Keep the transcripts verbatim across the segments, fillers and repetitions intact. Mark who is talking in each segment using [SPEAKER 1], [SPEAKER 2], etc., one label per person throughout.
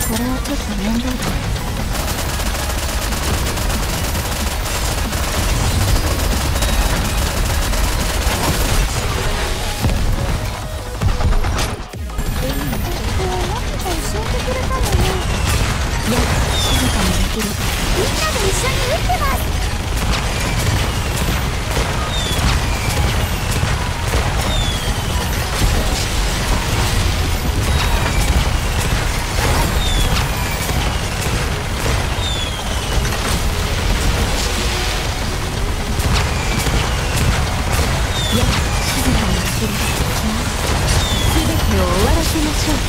[SPEAKER 1] これはちょっと面倒だ。みんなで一緒に打ってます。いや、静かにできる。すべてを終わらせましょう。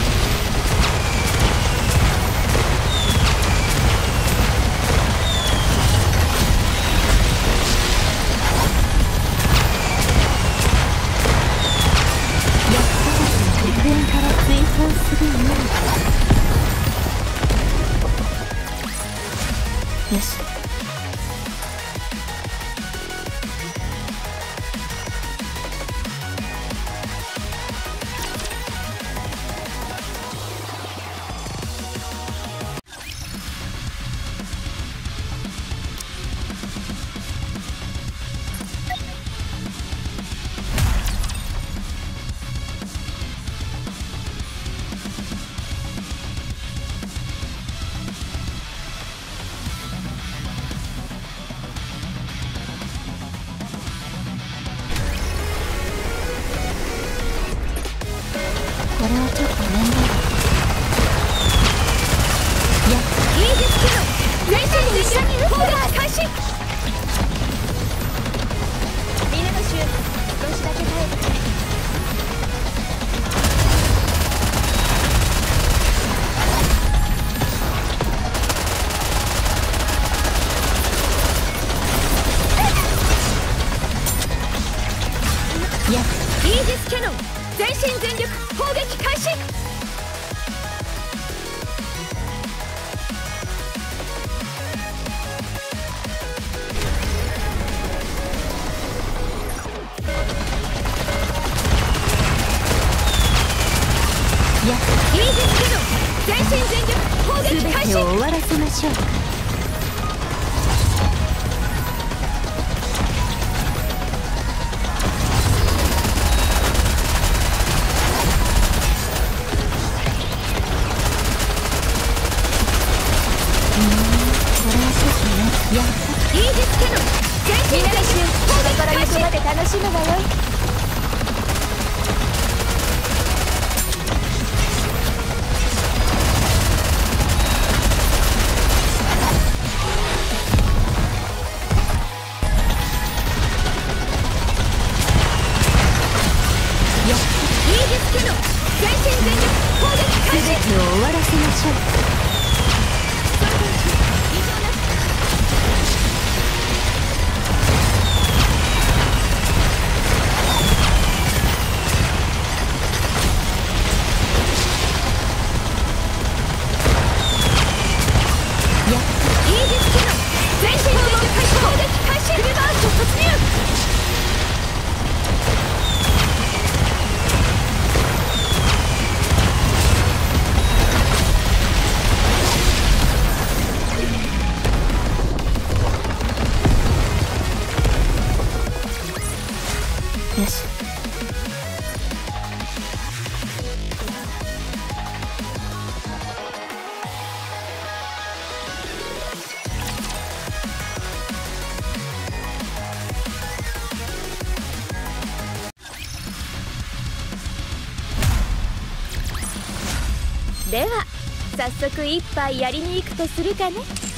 [SPEAKER 1] よし。これはちょっと面倒だ。いや、いいですけど全身で一緒に砲撃開始。みんなの周囲少しだけ耐えてくれ。いや、いいですけど全身全力砲撃開始。いや、いいですけど全身全力砲撃開始。全てを終わらせましょう。いや、いいですけど全身全力これから行くまで楽しむわよ。いや、いいですけど全身全力攻撃開始。全てを終わらせましょう。よし。では早速一杯やりに行くとするかね。